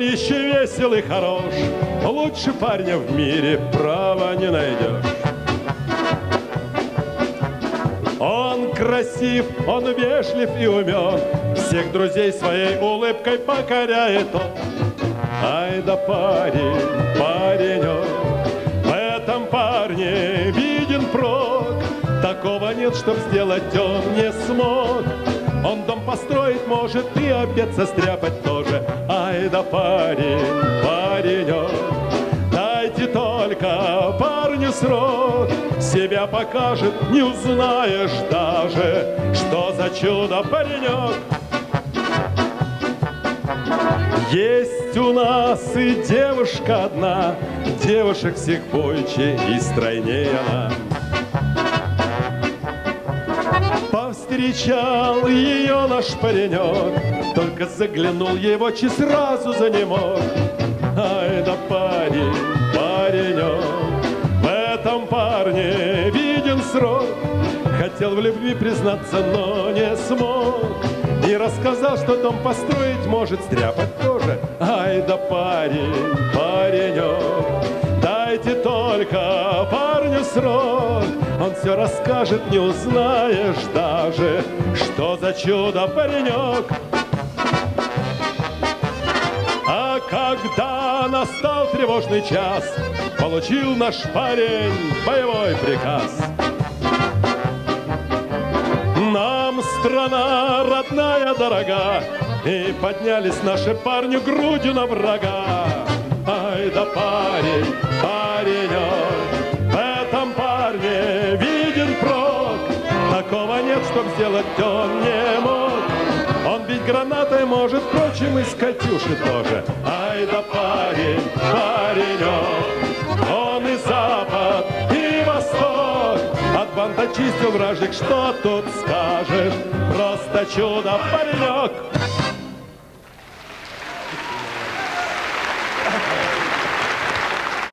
еще весел и хорош, лучше парня в мире, право, не найдешь. Он красив, он вежлив и умен, всех друзей своей улыбкой покоряет он. Ай да парень, паренек, в этом парне виден прок. Такого нет, чтоб сделать он не смог. Он дом построить может и обед состряпать тоже. Ай да парень, паренек, дайте только парню срок. Себя покажет, не узнаешь даже, что за чудо паренек. Есть у нас и девушка одна, девушек всех бойче и стройнее она. Повстречал ее наш паренек, только заглянул ей в очи, сразу занемог. Ай да парень, паренек, в этом парне виден срок. Хотел в любви признаться, но не смог. И рассказал, что дом построить может, стряпать тоже. Ай да парень, паренек, дайте только парню срок. Он все расскажет, не узнаешь даже, что за чудо паренек. А когда настал тревожный час, получил наш парень боевой приказ. Нам страна родная дорога, и поднялись наши парни грудью на врага. Ай да парень, паренек, в этом парне виден прок. Такого нет, чтоб сделать он не мог. Он бить гранатой может, впрочем, и с Катюши тоже. Ай да парень, паренек, он и запад, и восток. От банд очистил вражек, что тут скажешь, просто чудо паренек.